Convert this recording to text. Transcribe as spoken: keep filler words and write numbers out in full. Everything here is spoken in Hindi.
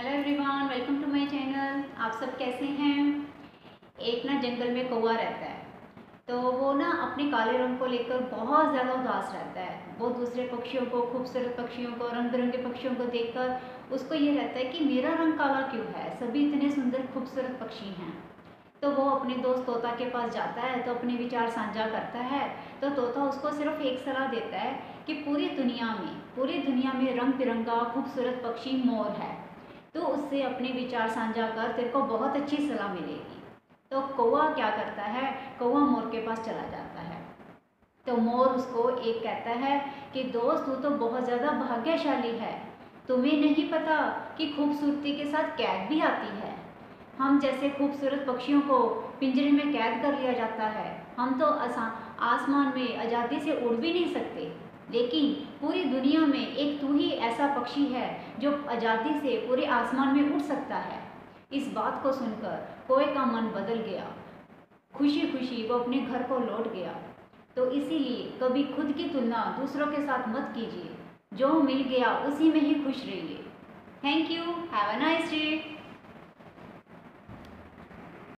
Hello everyone, welcome to my channel. आप सब कैसे हैं। एक ना जंगल में कौवा रहता है। तो वो ना अपने काले रंग को लेकर बहुत ज़्यादा उदास रहता है। वो दूसरे पक्षियों को, खूबसूरत पक्षियों को, रंग बिरंगे पक्षियों को देखकर उसको ये रहता है कि मेरा रंग काला क्यों है, सभी इतने सुंदर खूबसूरत पक्षी हैं। तो वो अपने दोस्त तोता के पास जाता है, तो अपने विचार साझा करता है। तो तोता उसको सिर्फ एक सलाह देता है कि पूरी दुनिया में पूरी दुनिया में रंग बिरंगा खूबसूरत पक्षी मोर है। तो उससे अपने विचार साझा कर तेरे को बहुत अच्छी सलाह मिलेगी। तो कौवा क्या करता है, कौवा मोर के पास चला जाता है। तो मोर उसको एक कहता है कि दोस्त, तू तो बहुत ज़्यादा भाग्यशाली है। तुम्हें नहीं पता कि खूबसूरती के साथ कैद भी आती है। हम जैसे खूबसूरत पक्षियों को पिंजरे में कैद कर लिया जाता है। हम तो आसमान में आज़ादी से उड़ भी नहीं सकते, लेकिन पूरी दुनिया में एक तू ही ऐसा पक्षी है जो आज़ादी से पूरे आसमान में उड़ सकता है। इस बात को सुनकर कौवे का मन बदल गया। खुशी खुशी वो अपने घर को लौट गया। तो इसीलिए कभी खुद की तुलना दूसरों के साथ मत कीजिए। जो मिल गया उसी में ही खुश रहिए। Thank you. Have a nice day.